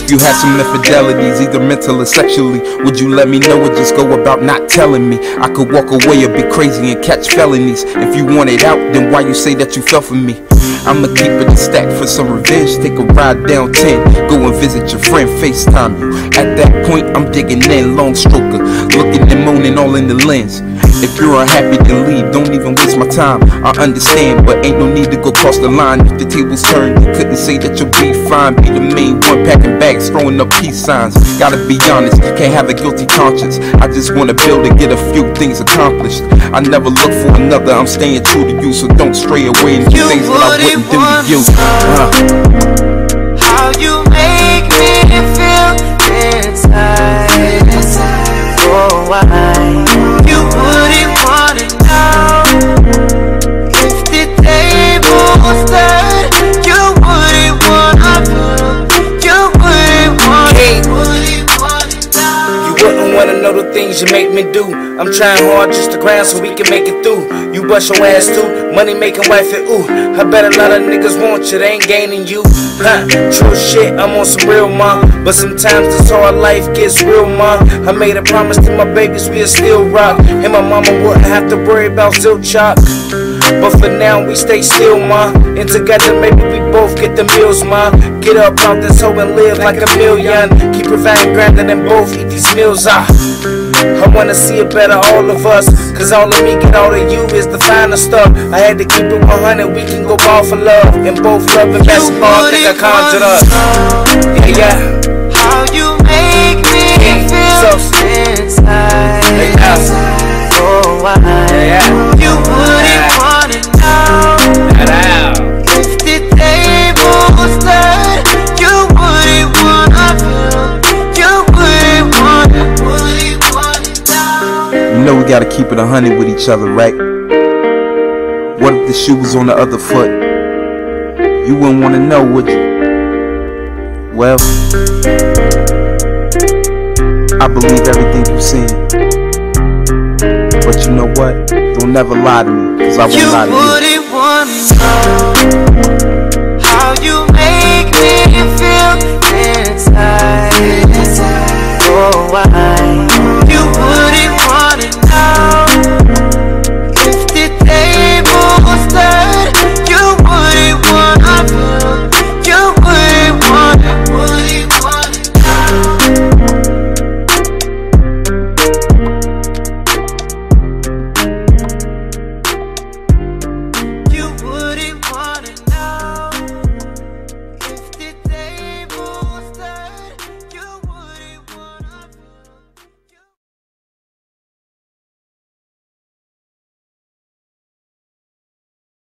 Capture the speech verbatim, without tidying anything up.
If you had some infidelities, either mental or sexually, would you let me know or just go about not telling me? I could walk away or be crazy and catch felonies. If you want it out, then why you say that you fell for me? I'ma keep it a stack for some revenge. Take a ride down ten, go and visit your friend, FaceTime you. At that point, I'm digging in, long stroker, looking and moaning all in the lens. If you're unhappy, then leave, don't even waste my time. I understand, but ain't no need to go cross the line. If the tables turned, you couldn't say that you'll be fine. Be the main one packing bags, throwing up peace signs. Gotta be honest, can't have a guilty conscience. I just wanna build and get a few things accomplished. I never look for another, I'm staying true to you. So don't stray away and do things that I wouldn't do to you. uh. How you make me feel inside, oh why you wouldn't wanna know if the table's turned. You wouldn't wanna know. You wouldn't wanna, hey. wouldn't wanna know. You wouldn't wanna know the things you make me do. I'm trying hard just to grind so we can make it through. You bust your ass too, money making wife and ooh. I bet a lot of niggas want you, they ain't gaining you. Huh, true shit, I'm on some real, ma. But sometimes this hard life gets real, ma. I made a promise to my babies we'll still rock, and my mama wouldn't have to worry about silk chalk. But for now we stay still, ma. And together maybe we both get the meals, ma. Get up out this hoe and live like a million. Keep providing grander than both eat these meals, ah. I wanna see it better, all of us. Cause all of me get all of you is the finer stuff. I had to keep it one hundred, we can go ball for love. And both love and basketball, I think I conjured up. Yeah, yeah. How you make me feel so inside, yeah. oh why yeah, yeah. you wouldn't yeah. wanna know if the table's turned. You wouldn't wanna feel. You wouldn't wanna, wouldn't wanna know. You know we gotta keep it a hundred with each other, right? What if the shoe was on the other foot? You wouldn't wanna know, would you? Well, I believe everything you saying, but you know what? Don't never lie to me, cause I won't you lie to you. You wouldn't wanna know how you make me feel inside.